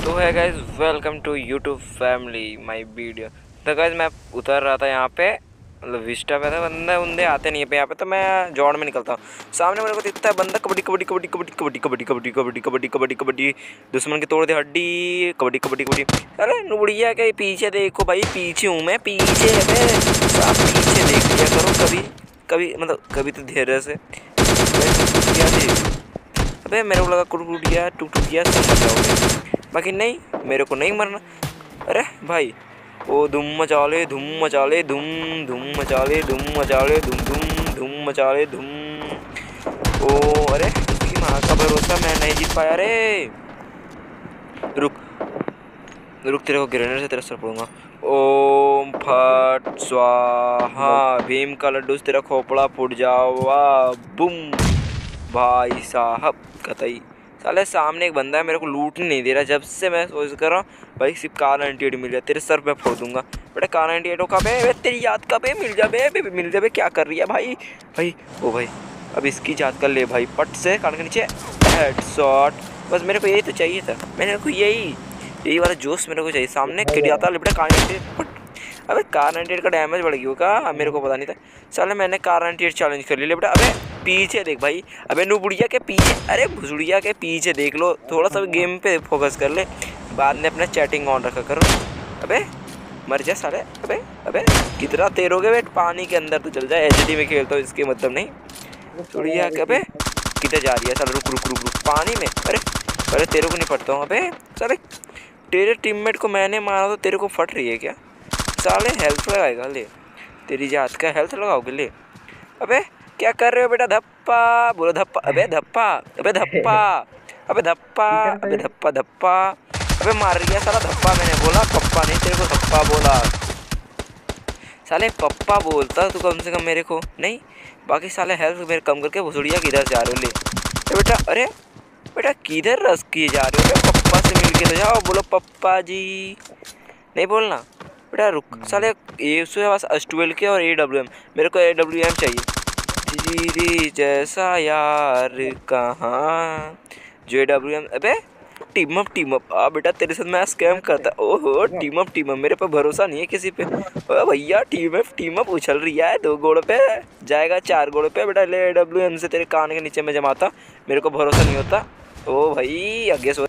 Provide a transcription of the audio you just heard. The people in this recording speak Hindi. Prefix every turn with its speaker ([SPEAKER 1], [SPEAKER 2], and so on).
[SPEAKER 1] तो है guys, welcome to YouTube family my video. तो गाइज मैं उतर रहा था यहाँ पे, मतलब विस्टा पे था। बंदे बंदे आते नहीं है पे यहाँ पे, तो मैं जॉन में निकलता हूँ। सामने मेरे को दिखता है बंदा, कबड्डी कबड्डी कबड्डी कबड्डी कबड्डी कबड्डी कबड्डी कबड्डी कबड्डी कबड्डी कबड्डी, दुश्मन की तोड़ दे हड्डी, कबड्डी कबड्डी कबड्डी। अरे नुबड़िया के पीछे देखो भाई, पीछे हूँ मैं, पीछे है। आप पीछे देख लिया करो कभी कभी, मतलब कभी तो धैर्य से। अबे मेरे को लगा कुड़कुड़िया टुकटुकिया सब मर जाओगे, बाकी नहीं, मेरे को नहीं मरना। अरे भाई, ओ धूम मचा ले, धूम मचा ले, धूम धूम मचा ले, धूम मचा ले, धूम धूम धूम मचा ले, धूम। ओ अरे इसकी माँ का भरोसा, मैं नहीं जीत पाया रे। रुक रुक, तेरे को ग्रेनेड से तेरा सर पड़ूंगा। ओम फट स्वाहा, भीम का लड्डू से तेरा खोपड़ा फूट जावा, बुम। भाई साहब कतई साले सामने एक बंदा है, मेरे को लूट नहीं दे रहा। जब से मैं सोच कर रहा हूँ भाई सिर्फ कार 98 मिल जाए, तेरे सर पे फोड़ दूंगा बेटा। कार 98 का बे, तेरी याद का बे, मिल जा बे, मिल जा बे। क्या कर रही है भाई भाई? ओ भाई, अब इसकी याद कर ले भाई, पट से कान के नीचे हेडशॉट। बस मेरे को यही तो चाहिए था, मेरे को यही वाला जोश मेरे को चाहिए। सामने खिड़ आता बेटा कार 98। अबे कार 98 का डैमेज बढ़ गया होगा, मेरे को पता नहीं था। साले मैंने कार 98 चैलेंज कर लिया बेटा। अबे पीछे देख भाई, अबे नुबुड़िया के पीछे, अरे भुसुड़िया के पीछे देख लो। थोड़ा सा गेम पे फोकस कर ले, बाद में अपना चैटिंग ऑन रखा करो। अबे मर जा साले। अबे अबे कितना तेरोगे बेट, पानी के अंदर तो चल जाए। एचडी में खेलता हूँ, इसके मतलब नहीं। चुड़िया के अबे किधर जा रही है साले? रुक रुक रुक रुक, पानी में। अरे अरे तेरे को नहीं पड़ता हूँ। अबे साले तेरे टीममेट को मैंने मारा तो तेरे को फट रही है क्या? साले हेल्थ लगाएगा ले, तेरी जात का हेल्थ लगाओगे ले। अबे क्या कर रहे हो बेटा? धप्पा बोलो, धप्पा। अबे धप्पा, अबे धप्पा, अबे धप्पा, अबे धप्पा धप्पा। अबे मार रही है साला धप्पा, मैंने बोला पप्पा नहीं, तेरे को धप्पा बोला। साले पप्पा बोलता तू कम से कम मेरे को नहीं। बाकी साले हेल्थ मेरे कम करके भुसुड़िया किधर जा रहे हो ले बेटा? अरे बेटा किधर रस किए जा रहे हो? पप्पा से मिल के तो जाओ, बोलो पप्पा जी, नहीं बोलना बेटा। रुक साले, ये उसके पास S12 के और AWM, मेरे को AWM चाहिए। तेरी जैसा यार कहाँ जो AWM। अबे टीम अप आ बेटा, तेरे साथ मैं स्कैम करता। ओहो टीम अप, मेरे पे भरोसा नहीं है किसी पे। ओ भैया टीम अप उछल रही है, 2 गोड़ पे जाएगा, 4 गोड़ पे बेटा। ले AWM से तेरे कान के नीचे में जमाता, मेरे को भरोसा नहीं होता। ओ भाई आगे